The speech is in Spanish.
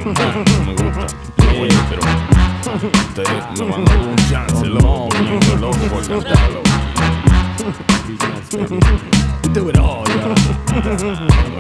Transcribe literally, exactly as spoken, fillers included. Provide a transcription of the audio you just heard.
me gusta. Oye, pero ustedes me mandan un chance, loco. Yo loco por cantarlo. Do it all, y'all.